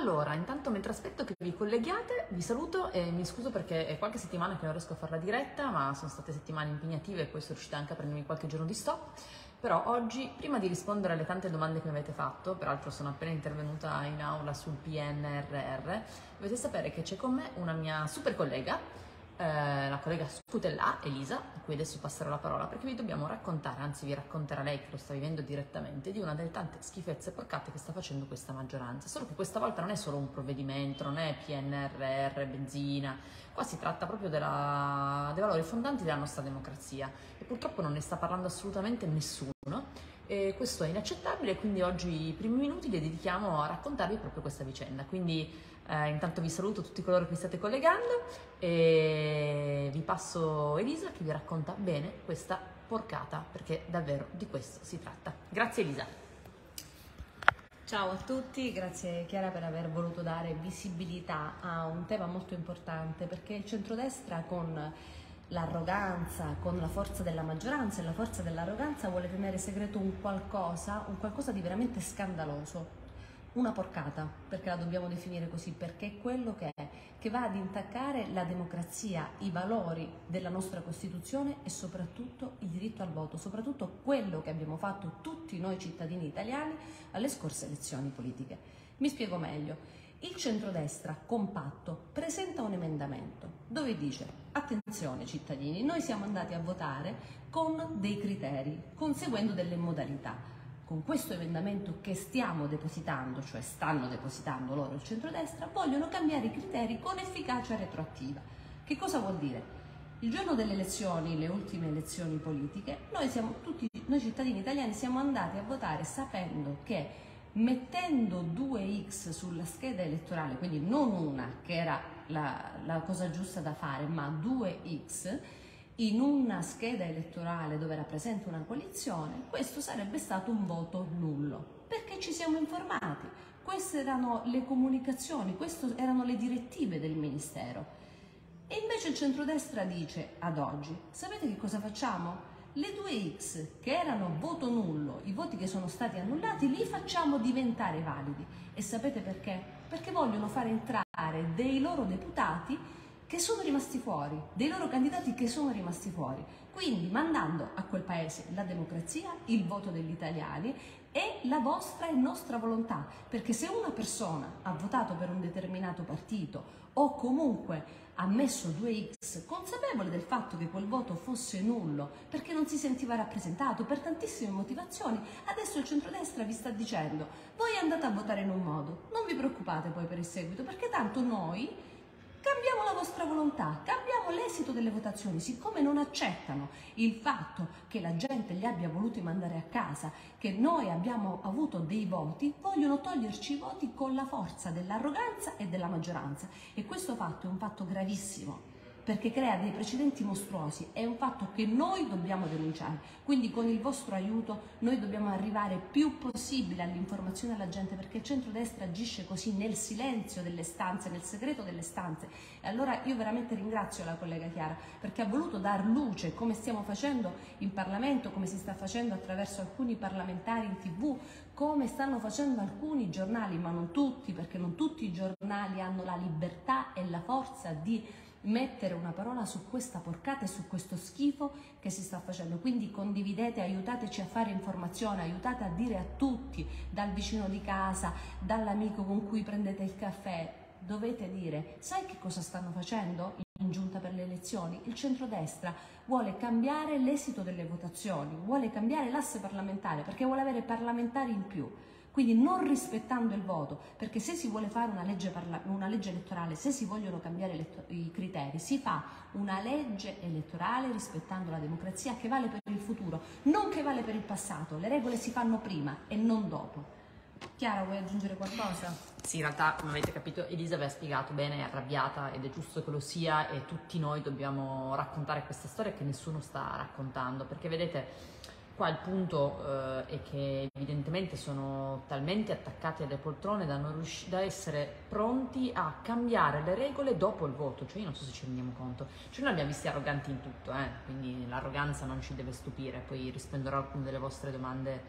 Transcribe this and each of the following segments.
Allora, intanto mentre aspetto che vi colleghiate, vi saluto e mi scuso perché è qualche settimana che non riesco a fare la diretta, ma sono state settimane impegnative e poi sono riuscita anche a prendermi qualche giorno di stop. Però oggi, prima di rispondere alle tante domande che mi avete fatto, peraltro sono appena intervenuta in aula sul PNRR, dovete sapere che c'è con me una mia super collega, la collega Scutellà, Elisa, a cui adesso passerò la parola, perché vi dobbiamo raccontare, anzi vi racconterà lei che lo sta vivendo direttamente, di una delle tante schifezze e porcate che sta facendo questa maggioranza. Solo che questa volta non è solo un provvedimento, non è PNRR, benzina, qua si tratta proprio dei valori fondanti della nostra democrazia e purtroppo non ne sta parlando assolutamente nessuno. E questo è inaccettabile, quindi oggi i primi minuti li dedichiamo a raccontarvi proprio questa vicenda. Quindi intanto vi saluto tutti coloro che vi state collegando e vi passo Elisa che vi racconta bene questa porcata, perché davvero di questo si tratta. Grazie Elisa. Ciao a tutti, grazie Chiara per aver voluto dare visibilità a un tema molto importante, perché il centrodestra con l'arroganza, con la forza della maggioranza e la forza dell'arroganza vuole tenere segreto un qualcosa di veramente scandaloso. Una porcata, perché la dobbiamo definire così, perché è quello che è, che va ad intaccare la democrazia, i valori della nostra Costituzione e soprattutto il diritto al voto, soprattutto quello che abbiamo fatto tutti noi cittadini italiani alle scorse elezioni politiche. Mi spiego meglio. Il centrodestra compatto presenta un emendamento dove dice: attenzione cittadini, noi siamo andati a votare con dei criteri, conseguendo delle modalità. Con questo emendamento che stiamo depositando, cioè stanno depositando loro il centrodestra, vogliono cambiare i criteri con efficacia retroattiva. Che cosa vuol dire? Il giorno delle elezioni, le ultime elezioni politiche, noi cittadini italiani siamo andati a votare sapendo che mettendo 2x sulla scheda elettorale, quindi non una che era la cosa giusta da fare, ma 2x, in una scheda elettorale dove era presente una coalizione, questo sarebbe stato un voto nullo, perché ci siamo informati, queste erano le comunicazioni, queste erano le direttive del Ministero. E invece il centrodestra dice ad oggi: sapete che cosa facciamo? Le 2x che erano voto nullo, i voti che sono stati annullati, li facciamo diventare validi. E sapete perché? Perché vogliono fare entrare dei loro deputati che sono rimasti fuori, dei loro candidati che sono rimasti fuori, quindi mandando a quel paese la democrazia, il voto degli italiani e la vostra e nostra volontà, perché se una persona ha votato per un determinato partito o comunque ha messo 2x consapevole del fatto che quel voto fosse nullo perché non si sentiva rappresentato per tantissime motivazioni, adesso il centrodestra vi sta dicendo: voi andate a votare in un modo, non vi preoccupate poi per il seguito, perché tanto noi cambiamo la vostra volontà, cambiamo l'esito delle votazioni. Siccome non accettano il fatto che la gente li abbia voluti mandare a casa, che noi abbiamo avuto dei voti, vogliono toglierci i voti con la forza dell'arroganza e della maggioranza. E questo fatto è un fatto gravissimo, perché crea dei precedenti mostruosi, è un fatto che noi dobbiamo denunciare. Quindi con il vostro aiuto noi dobbiamo arrivare più possibile all'informazione alla gente, perché il centrodestra agisce così nel silenzio delle stanze, nel segreto delle stanze. E allora io veramente ringrazio la collega Chiara, perché ha voluto dar luce, come stiamo facendo in Parlamento, come si sta facendo attraverso alcuni parlamentari in TV, come stanno facendo alcuni giornali, ma non tutti, perché non tutti i giornali hanno la libertà e la forza di mettere una parola su questa porcata e su questo schifo che si sta facendo. Quindi condividete, aiutateci a fare informazione, aiutate a dire a tutti, dal vicino di casa, dall'amico con cui prendete il caffè, dovete dire: sai che cosa stanno facendo in giunta per le elezioni? Il centrodestra vuole cambiare l'esito delle votazioni, vuole cambiare l'asse parlamentare, perché vuole avere parlamentari in più. Quindi non rispettando il voto, perché se si vuole fare una legge elettorale, se si vogliono cambiare i criteri, si fa una legge elettorale rispettando la democrazia che vale per il futuro, non che vale per il passato. Le regole si fanno prima e non dopo. Chiara, vuoi aggiungere qualcosa? Sì, in realtà, come avete capito, Elisa vi ha spiegato bene, è arrabbiata ed è giusto che lo sia, e tutti noi dobbiamo raccontare questa storia che nessuno sta raccontando, perché vedete, qua il punto è che evidentemente sono talmente attaccati alle poltrone da essere pronti a cambiare le regole dopo il voto. Cioè io non so se ci rendiamo conto, cioè noi abbiamo visti arroganti in tutto, quindi l'arroganza non ci deve stupire. Poi risponderò a alcune delle vostre domande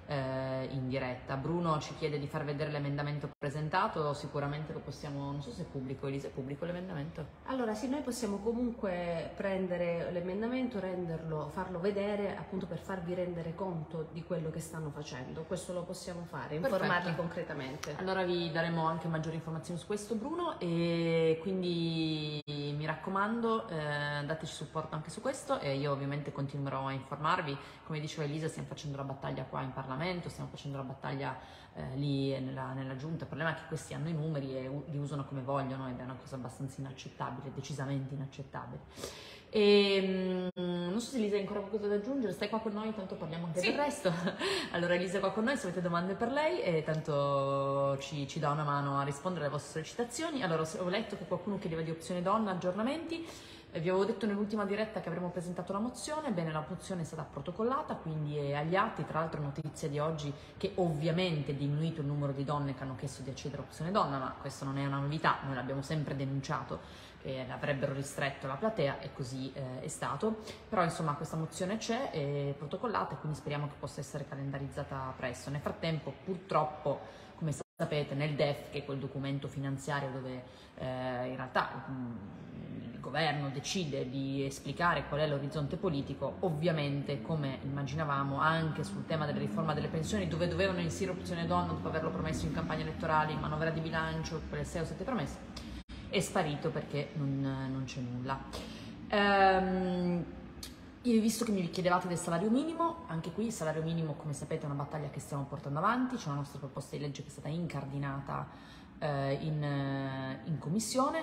in diretta. Bruno ci chiede di far vedere l'emendamento presentato, sicuramente lo possiamo, non so se è pubblico, Elisa, è pubblico l'emendamento? Allora sì, noi possiamo comunque prendere l'emendamento, renderlo, farlo vedere appunto per farvi rendere conto di quello che stanno facendo, questo lo possiamo fare, informarli Perfetto. Concretamente. Allora vi daremo anche maggiori informazioni su questo, Bruno, e quindi mi raccomando, dateci supporto anche su questo e io ovviamente continuerò a informarvi. Come diceva Elisa, stiamo facendo la battaglia qua in Parlamento, stiamo facendo la battaglia lì nella giunta. Il problema è che questi hanno i numeri e li usano come vogliono ed è una cosa abbastanza inaccettabile, decisamente inaccettabile. E non so se Elisa hai ancora qualcosa da aggiungere, stai qua con noi, tanto parliamo anche del resto. Allora Elisa è qua con noi, se avete domande per lei e tanto ci dà una mano a rispondere alle vostre sollecitazioni. Allora ho letto che qualcuno chiedeva di opzione donna, aggiornamenti. Vi avevo detto nell'ultima diretta che avremmo presentato la mozione, bene, la mozione è stata protocollata, quindi è agli atti. Tra l'altro notizia di oggi che ovviamente è diminuito il numero di donne che hanno chiesto di accedere a opzione donna, ma questo non è una novità, noi l'abbiamo sempre denunciato che avrebbero ristretto la platea e così è stato, però insomma questa mozione c'è, è protocollata e quindi speriamo che possa essere calendarizzata presto. Nel frattempo purtroppo, come sapete, nel DEF, che è quel documento finanziario dove in realtà il governo decide di esplicare qual è l'orizzonte politico, ovviamente come immaginavamo anche sul tema della riforma delle pensioni, dove dovevano inserire opzione donna dopo averlo promesso in campagna elettorale, in manovra di bilancio, quelle 6 o 7 promesse, è sparito perché non c'è nulla. Io ho visto che mi chiedevate del salario minimo, anche qui il salario minimo, come sapete, è una battaglia che stiamo portando avanti, c'è una nostra proposta di legge che è stata incardinata in commissione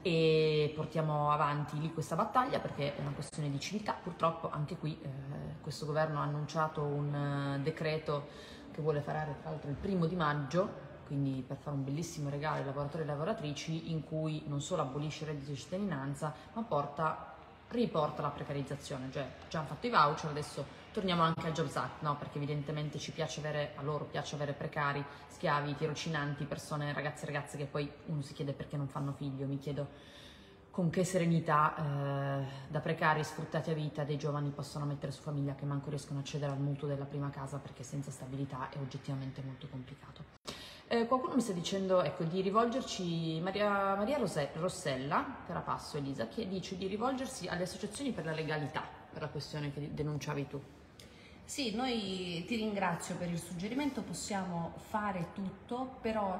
e portiamo avanti lì questa battaglia perché è una questione di civiltà. Purtroppo anche qui questo governo ha annunciato un decreto che vuole fare tra l'altro il 1° maggio, quindi per fare un bellissimo regalo ai lavoratori e alle lavoratrici, in cui non solo abolisce il reddito di cittadinanza, ma riporta la precarizzazione. Cioè, già hanno fatto i voucher, adesso torniamo anche al Jobs Act, no? Perché evidentemente a loro piace avere precari, schiavi, tirocinanti, persone, ragazzi e ragazze che poi uno si chiede perché non fanno figli. Mi chiedo con che serenità da precari sfruttati a vita dei giovani possono mettere su famiglia che manco riescono a accedere al mutuo della prima casa, perché senza stabilità è oggettivamente molto complicato. Qualcuno mi sta dicendo, ecco, di rivolgerci, Maria Rossella, te la passo Elisa, che dice di rivolgersi alle associazioni per la legalità, per la questione che denunciavi tu. Sì, noi ti ringrazio per il suggerimento, possiamo fare tutto, però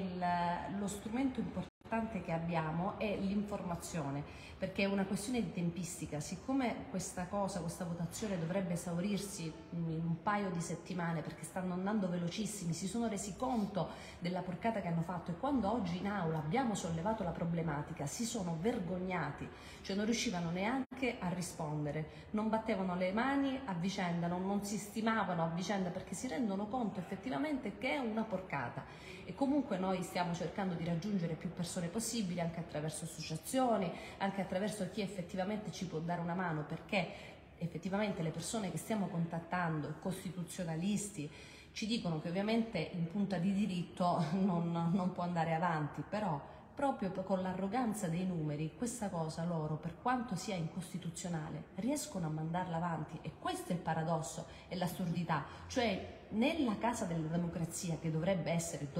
lo strumento importante che abbiamo è l'informazione, perché è una questione di tempistica. Siccome questa votazione dovrebbe esaurirsi in un paio di settimane, perché stanno andando velocissimi, si sono resi conto della porcata che hanno fatto, e quando oggi in aula abbiamo sollevato la problematica si sono vergognati, cioè non riuscivano neanche a rispondere, non battevano le mani a vicenda, non si stimavano a vicenda, perché si rendono conto effettivamente che è una porcata. E comunque noi stiamo cercando di raggiungere più persone possibili, anche attraverso associazioni, anche attraverso chi effettivamente ci può dare una mano, perché effettivamente le persone che stiamo contattando, costituzionalisti, ci dicono che ovviamente in punta di diritto non può andare avanti, però proprio con l'arroganza dei numeri questa cosa loro, per quanto sia incostituzionale, riescono a mandarla avanti. E questo è il paradosso e l'assurdità, cioè nella casa della democrazia, che dovrebbe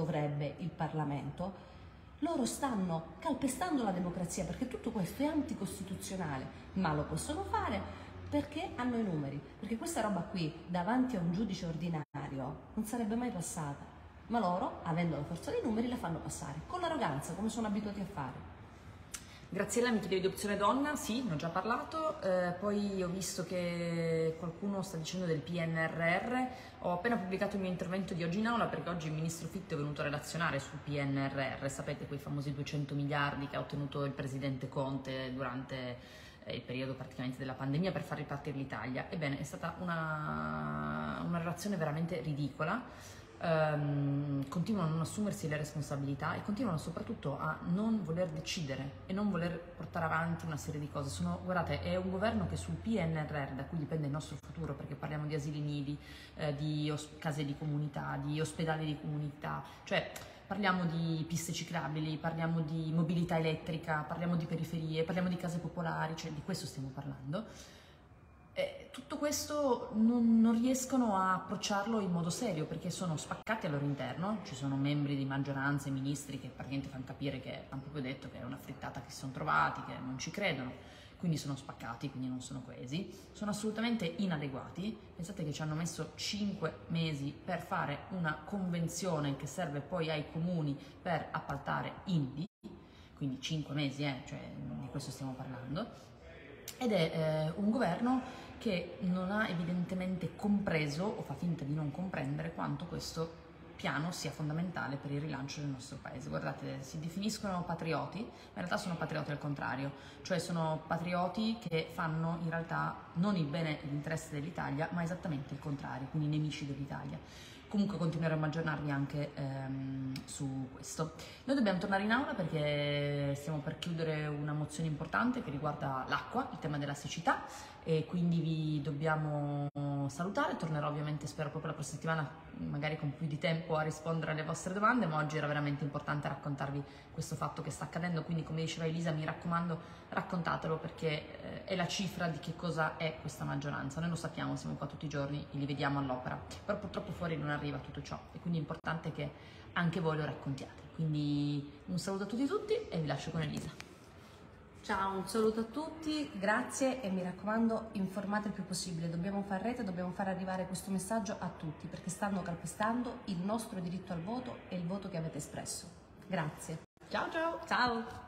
il Parlamento, loro stanno calpestando la democrazia, perché tutto questo è anticostituzionale, ma lo possono fare perché hanno i numeri, perché questa roba qui davanti a un giudice ordinario non sarebbe mai passata, ma loro, avendo la forza dei numeri, la fanno passare con l'arroganza, come sono abituati a fare. Graziella mi chiedevi di opzione donna, sì, ne ho già parlato, poi ho visto che qualcuno sta dicendo del PNRR, ho appena pubblicato il mio intervento di oggi in aula perché oggi il ministro Fitto è venuto a relazionare sul PNRR, sapete quei famosi 200 miliardi che ha ottenuto il presidente Conte durante il periodo praticamente della pandemia per far ripartire l'Italia. Ebbene, è stata una relazione veramente ridicola. Continuano a non assumersi le responsabilità e continuano soprattutto a non voler decidere e non voler portare avanti una serie di cose. Guardate, è un governo che sul PNRR, da cui dipende il nostro futuro, perché parliamo di asili nidi, di case di comunità, di ospedali di comunità, cioè parliamo di piste ciclabili, parliamo di mobilità elettrica, parliamo di periferie, parliamo di case popolari, cioè di questo stiamo parlando. Tutto questo non riescono a approcciarlo in modo serio perché sono spaccati al loro interno, ci sono membri di maggioranza e ministri che praticamente fanno capire che hanno proprio detto che è una frittata che si sono trovati, che non ci credono, quindi sono spaccati, quindi non sono coesi, sono assolutamente inadeguati. Pensate che ci hanno messo 5 mesi per fare una convenzione che serve poi ai comuni per appaltare INVI, quindi 5 mesi, cioè di questo stiamo parlando, ed è un governo che non ha evidentemente compreso o fa finta di non comprendere quanto questo piano sia fondamentale per il rilancio del nostro paese. Guardate, si definiscono patrioti, ma in realtà sono patrioti al contrario, cioè sono patrioti che fanno in realtà non il bene e l'interesse dell'Italia, ma esattamente il contrario, quindi nemici dell'Italia. Comunque continueremo a aggiornarvi anche su questo. Noi dobbiamo tornare in aula perché stiamo per chiudere una mozione importante che riguarda l'acqua, il tema della siccità, e quindi vi dobbiamo salutare. Tornerò ovviamente, spero proprio la prossima settimana, magari con più di tempo, a rispondere alle vostre domande, ma oggi era veramente importante raccontarvi questo fatto che sta accadendo, quindi come diceva Elisa, mi raccomando, raccontatelo perché è la cifra di che cosa è questa maggioranza. Noi lo sappiamo, siamo qua tutti i giorni e li vediamo all'opera, però purtroppo fuori non arriva tutto ciò e quindi è importante che anche voi lo raccontiate. Quindi un saluto a tutti e vi lascio con Elisa. Ciao, un saluto a tutti, grazie e mi raccomando informate il più possibile, dobbiamo fare rete, dobbiamo far arrivare questo messaggio a tutti perché stanno calpestando il nostro diritto al voto e il voto che avete espresso. Grazie. Ciao ciao! Ciao!